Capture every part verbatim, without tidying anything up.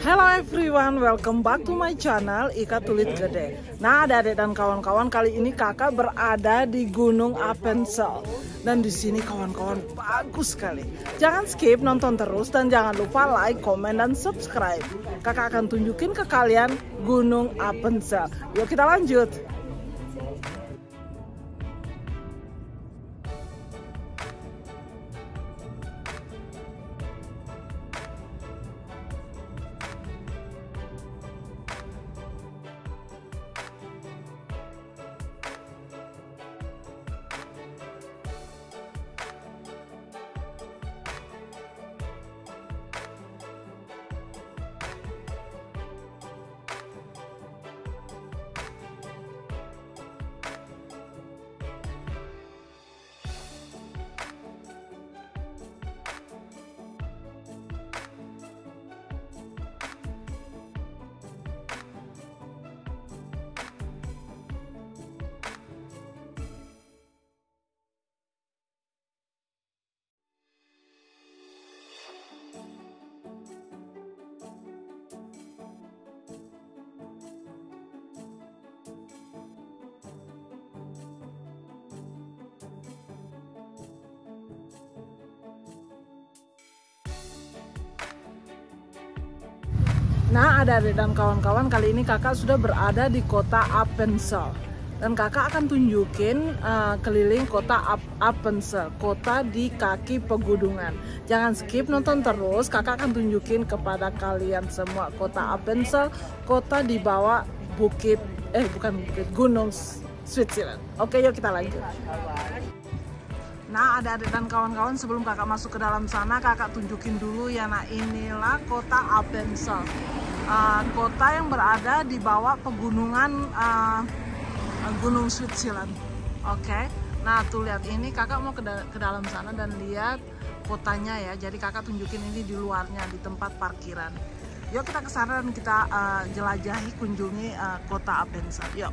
Hello everyone, welcome back to my channel Ika Tulit Gede. Nah, adik-adik dan kawan-kawan, kali ini kakak berada di Gunung Appenzell. Dan di sini kawan-kawan bagus sekali. Jangan skip, nonton terus dan jangan lupa like, komen dan subscribe. Kakak akan tunjukin ke kalian Gunung Appenzell. Yuk kita lanjut. Nah, adik-adik dan kawan-kawan, kali ini kakak sudah berada di kota Appenzell. Dan kakak akan tunjukin uh, keliling kota Appenzell, kota di kaki pegunungan. Jangan skip, nonton terus, kakak akan tunjukin kepada kalian semua kota Appenzell, kota di bawah bukit, eh bukan bukit, gunung Switzerland. Oke, yuk kita lanjut. Nah, adik-adik dan kawan-kawan, sebelum kakak masuk ke dalam sana, kakak tunjukin dulu ya. Nah, inilah kota Appenzell, uh, kota yang berada di bawah pegunungan uh, gunung Switzerland. Oke, okay? Nah tuh lihat, ini kakak mau ke, da ke dalam sana dan lihat kotanya ya. Jadi kakak tunjukin ini di luarnya, di tempat parkiran. Yuk kita ke sana dan kita uh, jelajahi, kunjungi uh, kota Appenzell. Yuk.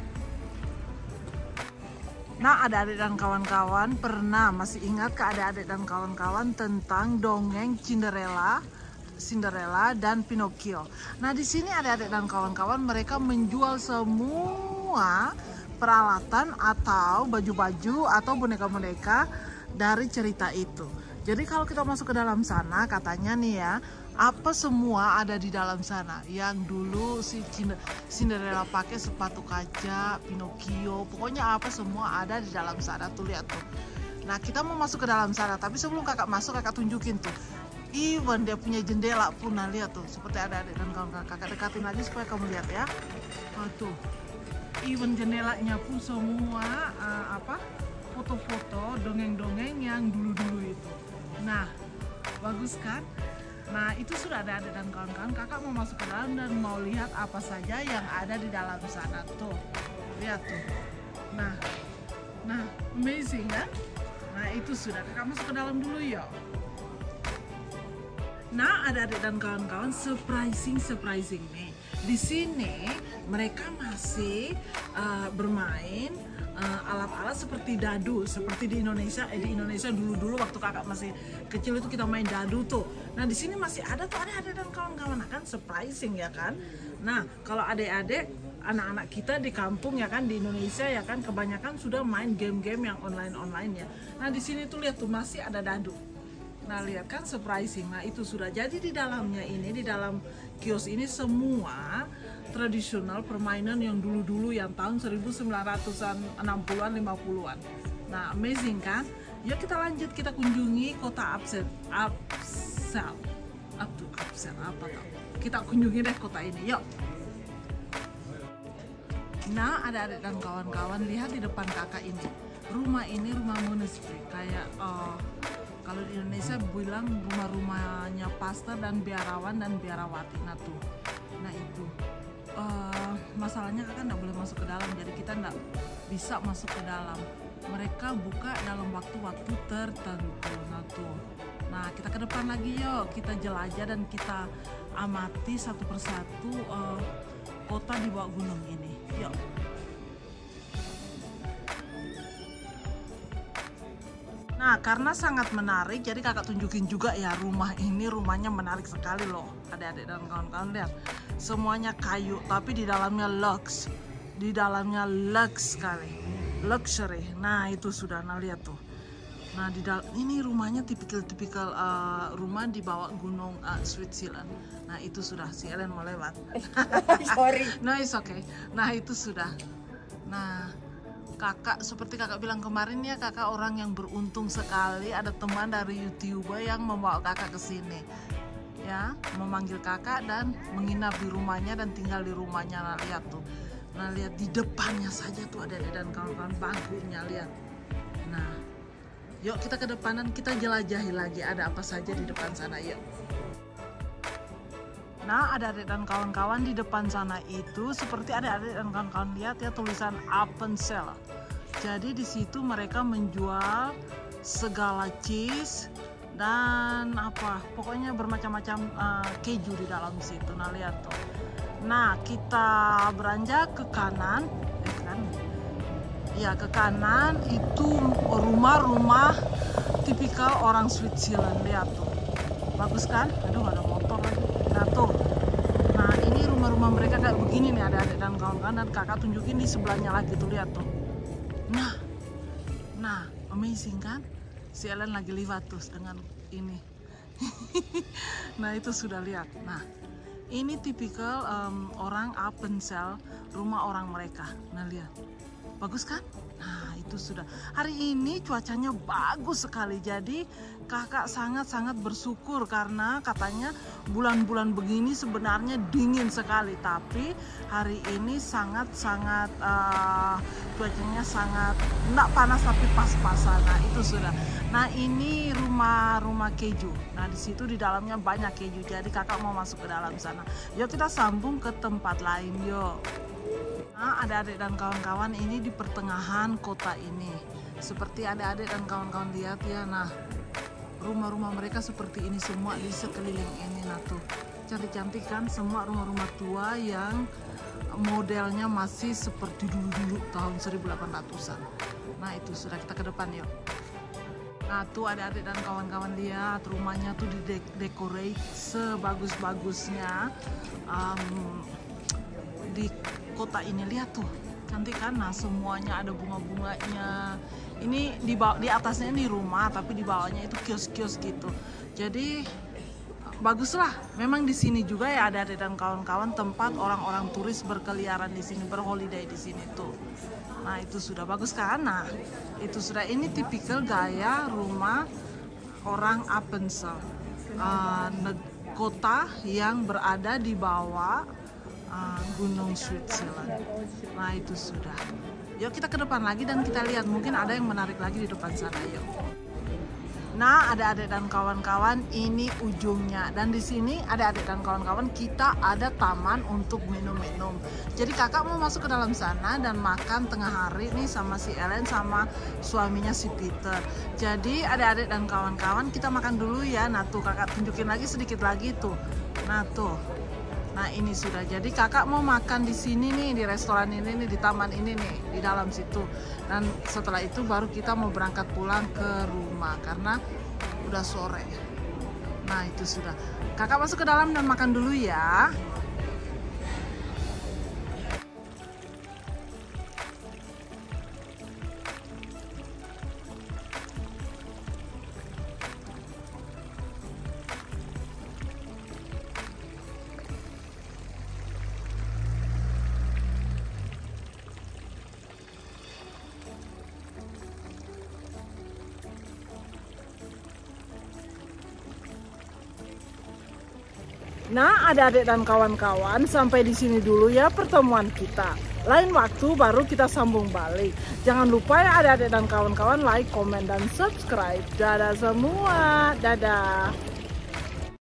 Nah, adik-adik dan kawan-kawan, pernah masih ingat ke adik-adik dan kawan-kawan tentang dongeng Cinderella, Cinderella dan Pinocchio. Nah, di sini adik-adik dan kawan-kawan mereka menjual semua peralatan atau baju-baju atau boneka-boneka dari cerita itu. Jadi kalau kita masuk ke dalam sana, katanya nih ya, apa semua ada di dalam sana. Yang dulu si Cinderella pakai sepatu kaca, Pinocchio, pokoknya apa semua ada di dalam sana. Tuh lihat tuh. Nah, kita mau masuk ke dalam sana, tapi sebelum kakak masuk, kakak tunjukin tuh. Even dia punya jendela pun, nah lihat tuh, seperti ada adik dan kawan-kawan. Kakak dekatin lagi supaya kamu lihat ya. Oh, tuh. Even jendelanya pun semua uh, apa? foto-foto, dongeng-dongeng yang dulu-dulu itu. Nah, bagus kan? Nah, itu sudah ada adik dan kawan-kawan. Kakak mau masuk ke dalam dan mau lihat apa saja yang ada di dalam sana. Tuh, lihat tuh. Nah, nah, amazing kan? Nah, itu sudah. Kakak masuk ke dalam dulu ya. Nah, ada adik dan kawan-kawan, surprising, surprising nih. Di sini mereka masih uh, bermain alat-alat uh, seperti dadu, seperti di Indonesia. Eh, di Indonesia dulu-dulu waktu kakak masih kecil itu kita main dadu tuh. Nah, di sini masih ada tuh adik-adik dan kawan-kawan. Nah, kan surprising ya kan. Nah, kalau adik-adik, anak-anak kita di kampung ya kan, di Indonesia ya kan, kebanyakan sudah main game-game yang online-online ya. Nah, di sini tuh lihat tuh masih ada dadu. Nah, lihat kan surprising. Nah, itu sudah jadi di dalamnya ini, di dalam kios ini semua tradisional permainan yang dulu-dulu yang tahun seribu sembilan ratus enam puluhan lima puluhan. Nah, amazing kan? Yuk kita lanjut, kita kunjungi kota Appenzell. Appenzell. Up to Appenzell apa tau? Kita kunjungi deh kota ini. Yuk. Nah, ada adik dan kawan-kawan, lihat di depan kakak ini. Rumah ini rumah monastery, kayak uh, kalau di Indonesia bilang rumah-rumahnya pastor dan biarawan dan biarawati. Nah tuh, nah itu uh, masalahnya kakak nggak boleh masuk ke dalam, jadi kita nggak bisa masuk ke dalam. Mereka buka dalam waktu-waktu tertentu. Nah tuh, nah kita ke depan lagi yuk, kita jelajah dan kita amati satu persatu uh, kota di bawah gunung ini. Yuk. Nah, karena sangat menarik, jadi kakak tunjukin juga ya rumah ini, rumahnya menarik sekali loh, adik-adik dan kawan-kawan. Lihat, semuanya kayu, tapi di dalamnya lux, di dalamnya lux sekali, luxury. Nah itu sudah, nah lihat tuh. Nah di dalam ini rumahnya tipikal-tipikal uh, rumah di bawah gunung uh, Switzerland. Nah itu sudah, si Ellen mau lewat. Sorry. No, it's okay. Nah itu sudah. Nah kakak, seperti kakak bilang kemarin ya, kakak orang yang beruntung sekali ada teman dari YouTuber yang membawa kakak ke sini. Ya, memanggil kakak dan menginap di rumahnya dan tinggal di rumahnya. Nah, lihat tuh. Nah, lihat di depannya saja tuh ada dan kawan-kawan bangkunya, lihat. Nah, yuk kita ke depanan, kita jelajahi lagi ada apa saja di depan sana, yuk. Nah, adik-adik dan kawan-kawan di depan sana itu seperti adik-adik dan kawan-kawan lihat ya tulisan Appenzell. Jadi di situ mereka menjual segala cheese dan apa, pokoknya bermacam-macam uh, keju di dalam situ. Nah, lihat tuh. Nah, kita beranjak ke kanan, ya kan? Ya, ke kanan itu rumah-rumah tipikal orang Switzerland, lihat tuh. Bagus kan? Aduh, ada motor lagi. Nah tuh, nah ini rumah-rumah mereka kayak begini nih adik-adik dan kawan-kawan, dan kakak tunjukin di sebelahnya lagi tuh, lihat tuh. Nah, nah amazing kan? Si Ellen lagi lihat tuh dengan ini. Nah itu sudah lihat. Nah ini tipikal um, orang Appenzell, rumah orang mereka. Nah lihat, bagus kan? Nah itu sudah. Hari ini cuacanya bagus sekali, jadi kakak sangat-sangat bersyukur karena katanya bulan-bulan begini sebenarnya dingin sekali, tapi hari ini sangat-sangat uh, cuacanya sangat enggak panas tapi pas-pasan. Nah itu sudah. Nah ini rumah-rumah keju. Nah di situ di dalamnya banyak keju, jadi kakak mau masuk ke dalam sana. Yuk kita sambung ke tempat lain, yuk. Nah, adik-adik dan kawan-kawan, ini di pertengahan kota ini. Seperti adik-adik dan kawan-kawan lihat ya, nah rumah-rumah mereka seperti ini semua di sekeliling ini. Nah tuh, cantik-cantik kan, semua rumah-rumah tua yang modelnya masih seperti dulu-dulu tahun seribu delapan ratusan. Nah itu sudah, kita ke depan yuk. Nah tuh adik-adik dan kawan-kawan lihat, rumahnya tuh didekorate sebagus-bagusnya um, di kota ini. Lihat tuh, cantik kan? Nah semuanya ada bunga-bunganya. Ini di bawah, di atasnya ini rumah, tapi di bawahnya itu kios-kios gitu. Jadi baguslah. Memang di sini juga ya ada adik dan kawan-kawan tempat orang-orang turis berkeliaran di sini, berholiday di sini tuh. Nah itu sudah bagus kan? Nah itu sudah, ini tipikal gaya rumah orang Appenzell, uh, kota yang berada di bawah Uh, gunung Switzerland. Nah itu sudah. Yuk kita ke depan lagi dan kita lihat, mungkin ada yang menarik lagi di depan sana, yuk. Nah adik-adik dan kawan-kawan, ini ujungnya, dan di sini adik-adik dan kawan-kawan kita ada taman untuk minum-minum. Jadi kakak mau masuk ke dalam sana dan makan tengah hari nih sama si Ellen sama suaminya si Peter. Jadi adik-adik dan kawan-kawan kita makan dulu ya. Nah tuh kakak tunjukin lagi sedikit lagi tuh. Nah tuh. Nah ini sudah, jadi kakak mau makan di sini nih, di restoran ini nih, di taman ini nih, di dalam situ. Dan setelah itu baru kita mau berangkat pulang ke rumah karena udah sore. Nah itu sudah, kakak masuk ke dalam dan makan dulu ya. Nah, adik-adik dan kawan-kawan, sampai di sini dulu ya pertemuan kita. Lain waktu baru kita sambung balik. Jangan lupa ya adik-adik dan kawan-kawan like, komen, dan subscribe. Dadah semua, dadah.